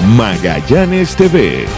Magallanes TV.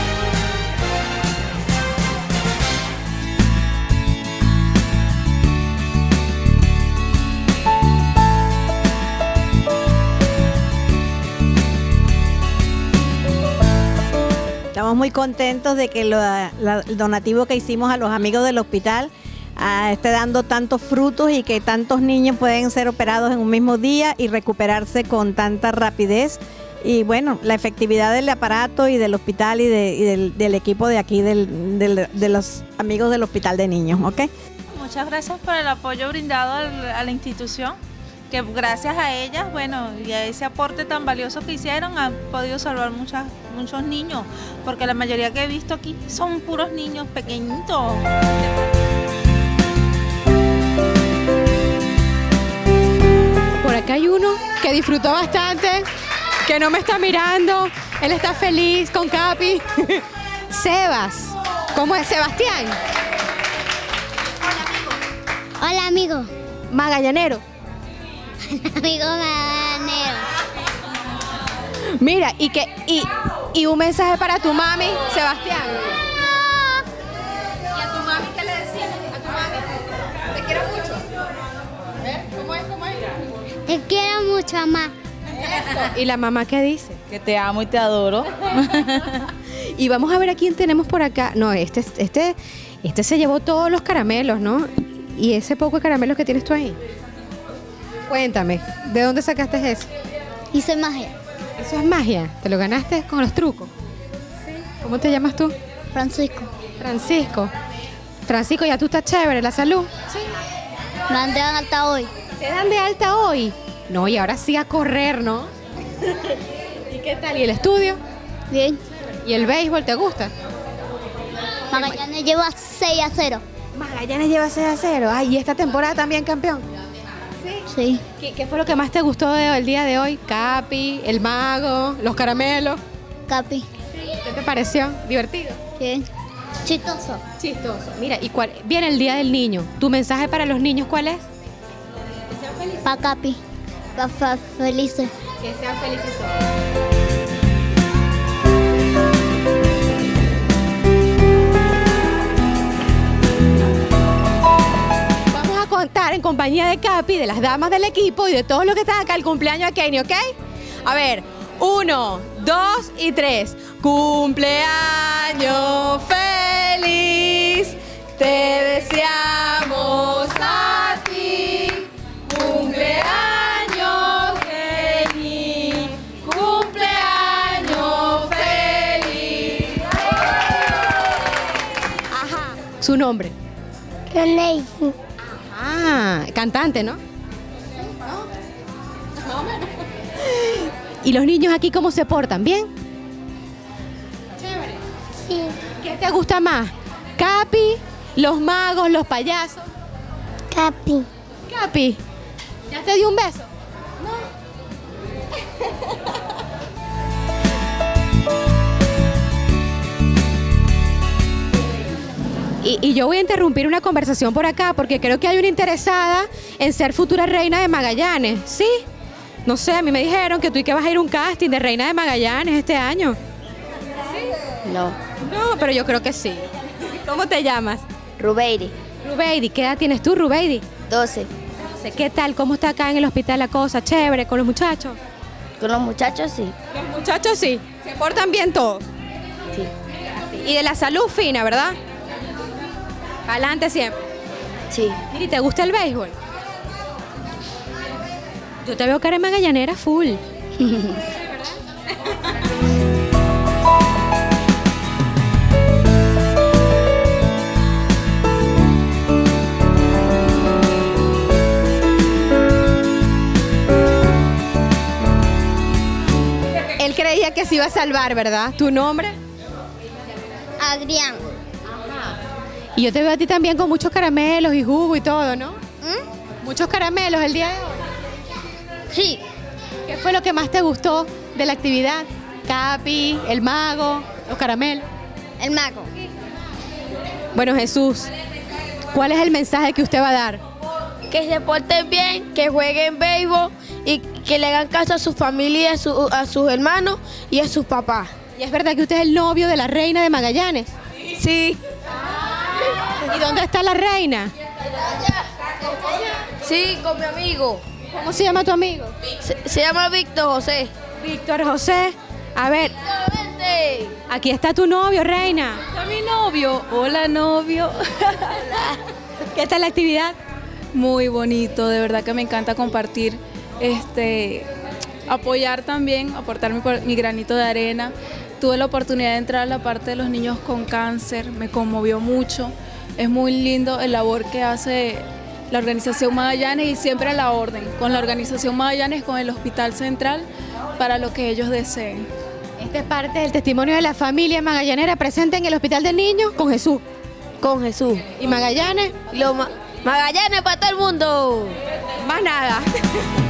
Estamos muy contentos de que el donativo que hicimos a los amigos del hospital esté dando tantos frutos y que tantos niños pueden ser operados en un mismo día y recuperarse con tanta rapidez. Y bueno, la efectividad del aparato y del hospital y del equipo de aquí, de los amigos del hospital de niños, ¿ok? Muchas gracias por el apoyo brindado a la institución, que gracias a ellas, bueno, y a ese aporte tan valioso que hicieron, han podido salvar muchos niños, porque la mayoría que he visto aquí son puros niños pequeñitos. Por acá hay uno que disfrutó bastante, que no me está mirando, él está feliz con Capi. Sebas, ¿cómo es Sebastián? Hola, amigo. Magallanero. Amigo magallanero. Mira, y un mensaje para tu mami, Sebastián. ¿Y a tu mami qué le decimos? A tu mami. Te quiero mucho. A ver, ¿cómo es? Te quiero mucho, mamá. ¿Y la mamá qué dice? Que te amo y te adoro. Y vamos a ver a quién tenemos por acá. No, este se llevó todos los caramelos, ¿no? ¿Y ese poco de caramelos que tienes tú ahí? Cuéntame, ¿de dónde sacaste eso? Hice magia. ¿Eso es magia? ¿Te lo ganaste con los trucos? Sí. ¿Cómo te llamas tú? Francisco. Francisco. Francisco, ¿ya tú estás chévere? ¿La salud? Sí. Me dan de alta hoy. ¿Te dan de alta hoy? No, y ahora sí a correr, ¿no? ¿Y qué tal? ¿Y el estudio? Bien. ¿Y el béisbol te gusta? Magallanes lleva 6-0. Magallanes lleva 6-0. Ay, ¿y esta temporada también campeón? Sí. ¿Qué fue lo que más te gustó del día de hoy? Capi, el mago, los caramelos. Capi. ¿Qué te pareció? ¿Divertido? Bien. Chistoso. Chistoso. Mira, y viene el Día del Niño. ¿Tu mensaje para los niños cuál es? Pa' Capi. Pa' felices. Que sean felices todos. Contar en compañía de Capi, de las damas del equipo y de todos los que están acá el cumpleaños de Kenny, ¿ok? A ver, 1, 2 y 3. Cumpleaños feliz, te deseamos a ti. Cumpleaños Kenny, cumpleaños feliz. Ajá, su nombre. René. Ah, cantante, ¿no? ¿Y los niños aquí cómo se portan? ¿Bien? Chévere. Sí. ¿Qué te gusta más? ¿Capi, los magos, los payasos? Capi. Capi, ¿ya te dio un beso? Y yo voy a interrumpir una conversación por acá porque creo que hay una interesada en ser futura reina de Magallanes. ¿Sí? No sé, a mí me dijeron que tú y que vas a ir a un casting de reina de Magallanes este año. ¿Sí? No. No, pero yo creo que sí. ¿Cómo te llamas? Rubeiri. Rubeidi. ¿Qué edad tienes tú, Rubeidi? 12. ¿Qué tal? ¿Cómo está acá en el hospital la cosa? ¿Chévere con los muchachos? Con los muchachos sí. Los muchachos sí. ¿Se portan bien todos? Sí. Y de la salud fina, ¿verdad? Adelante siempre. Sí. Miri, ¿te gusta el béisbol? Yo te veo cara de magallanera full. Él creía que se iba a salvar, ¿verdad? ¿Tu nombre? Adrián. Y yo te veo a ti también con muchos caramelos y jugo y todo, ¿no? Muchos caramelos el día de hoy. Sí. ¿Qué fue lo que más te gustó de la actividad? Capi, el mago, los caramelos. El mago. Bueno, Jesús, ¿cuál es el mensaje que usted va a dar? que se porten bien, que jueguen béisbol y que le hagan caso a su familia, a sus hermanos y a sus papás. ¿Y es verdad que usted es el novio de la reina de Magallanes? Sí. ¿Y dónde está la reina? Sí, con mi amigo. ¿Cómo se llama tu amigo? Se llama Víctor José. Víctor José. A ver, Vente. aquí está tu novio, reina. Está mi novio. Hola, novio. ¿Qué tal la actividad? Muy bonito, de verdad que me encanta compartir, apoyar también, aportar mi granito de arena. Tuve la oportunidad de entrar a la parte de los niños con cáncer, me conmovió mucho. Es muy lindo el labor que hace la organización Magallanes y siempre a la orden, con la organización Magallanes, con el Hospital Central, para lo que ellos deseen. Esta es parte del testimonio de la familia magallanera presente en el Hospital del Niño con Jesús. Con Jesús. ¿Y Magallanes? Magallanes para todo el mundo. Más nada.